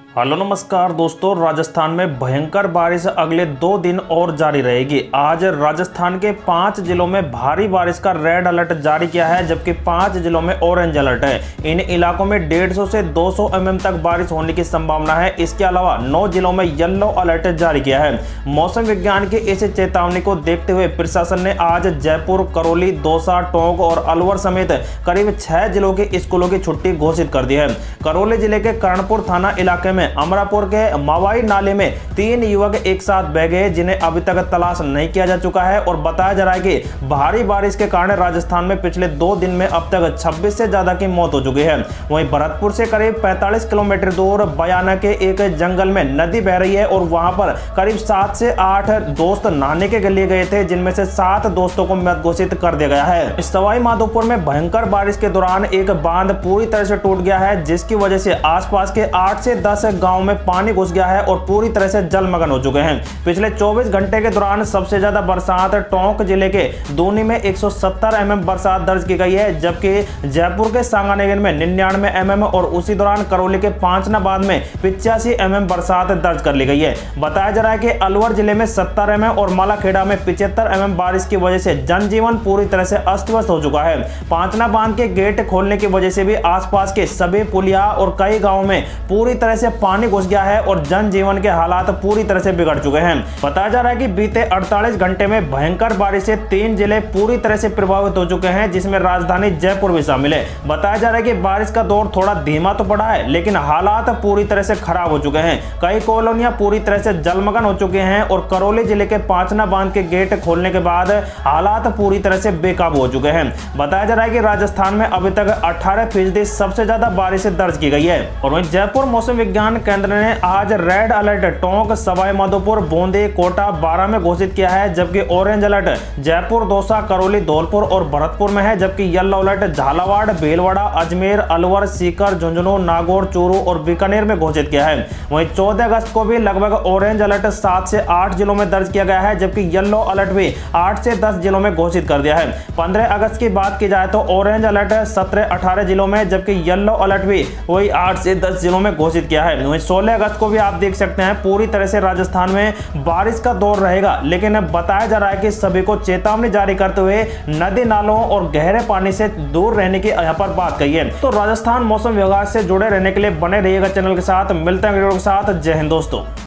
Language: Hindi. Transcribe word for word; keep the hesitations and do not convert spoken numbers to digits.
हेलो नमस्कार दोस्तों। राजस्थान में भयंकर बारिश अगले दो दिन और जारी रहेगी। आज राजस्थान के पांच जिलों में भारी बारिश का रेड अलर्ट जारी किया है, जबकि पांच जिलों में ऑरेंज अलर्ट है। इन इलाकों में डेढ़ सौ से दो सौ एम एम तक बारिश होने की संभावना है। इसके अलावा नौ जिलों में येलो अलर्ट जारी किया है। मौसम विज्ञान की इस चेतावनी को देखते हुए प्रशासन ने आज जयपुर, करौली, दौसा, टोंक और अलवर समेत करीब छह जिलों के स्कूलों की छुट्टी घोषित कर दी है। करौली जिले के कर्णपुर थाना इलाके में अमरापुर के मवाई नाले में तीन युवक एक साथ बह गए, जिन्हें अभी तक तलाश नहीं किया जा चुका है। और बताया जा रहा है कि भारी बारिश के कारण राजस्थान में पिछले दो दिन में अब तक छब्बीस से ज्यादा की मौत हो चुकी है। वहीं भरतपुर से करीब पैंतालीस किलोमीटर दूर बयाना के एक जंगल में नदी बह रही है और वहां पर करीब सात से आठ दोस्त नहाने के लिए गए थे, जिनमें से सात दोस्तों को मृत घोषित कर दिया गया है। सवाई माधोपुर में भयंकर बारिश के दौरान एक बांध पूरी तरह से टूट गया है, जिसकी वजह से आसपास के आठ से दस गांव में पानी घुस गया है और पूरी तरह से जलमग्न हो चुके हैं। पिछले चौबीस घंटे के दौरान सबसे ज्यादा बरसात टोंक जिले के दूनी में एक सौ सत्तर एम एम बरसात दर्ज की गई है, जबकि जयपुर के सांगानेर में निन्यानवे एम एम और उसी दौरान करौली के पांचनाबाद में पिचासी एम एम बरसात दर्ज कर ली गई है। बताया जा रहा है कि अलवर जिले में सत्तर एम एम और मालाखेड़ा में पिछहत्तर एम एम बारिश की वजह से जनजीवन पूरी तरह से अस्त व्यस्त हो चुका है। पांचना बांध के गेट खोलने की वजह से भी आसपास के सभी पुलिया और कई गांवों में पूरी तरह से पानी घुस गया है और जनजीवन के हालात पूरी तरह से बिगड़ चुके हैं। बताया जा रहा है कि बीते अड़तालीस घंटे में भयंकर बारिश से तीन जिले पूरी तरह से प्रभावित हो चुके हैं, जिसमें राजधानी जयपुर भी शामिल है। बताया जा रहा है कि बारिश का दौर थोड़ा धीमा तो पड़ा है, लेकिन हालात पूरी तरह से खराब हो चुके हैं। कई कॉलोनियां पूरी तरह से जलमग्न हो चुके हैं और करौली जिले के पांचना बांध के गेट खोलने के बाद हालात पूरी तरह से बेकाबू हो चुके हैं। बताया जा रहा है कि राजस्थान में अभी तक अठारह फीसदी सबसे ज्यादा बारिश दर्ज की गई है। और वहीं जयपुर मौसम विज्ञान केंद्र ने आज रेड अलर्ट टोंक, सवाई माधोपुर, बूंदी, कोटा, बारा में घोषित किया है, जबकि ऑरेंज अलर्ट जयपुर, दौसा, करौली, धौलपुर और भरतपुर में है। जबकि येलो अलर्ट झालावाड़, भीलवाड़ा, अजमेर, अलवर, सीकर, झुंझुनू, नागौर, चूरू और बीकानेर में घोषित किया है। वहीं चौदह अगस्त को भी लगभग ऑरेंज अलर्ट सात से आठ जिलों में दर्ज किया गया है, जबकि येलो अलर्ट भी आठ से दस जिलों में घोषित कर दिया है। पंद्रह अगस्त की बात की जाए तो ऑरेंज अलर्ट सत्रह अठारह जिलों में, जबकि येलो अलर्ट भी वही आठ से दस जिलों में घोषित किया है। वहीं सोलह अगस्त को भी आप देख सकते हैं पूरी तरह से राजस्थान में बारिश का दौर रहेगा, लेकिन अब बताया जा रहा है कि सभी को चेतावनी जारी करते हुए नदी नालों और गहरे पानी से दूर रहने की यहाँ पर बात कही है। तो राजस्थान मौसम विभाग से जुड़े रहने के लिए बने रहिएगा चैनल के साथ। मिलते हैं वीडियो के साथ। जय हिंद दोस्तों।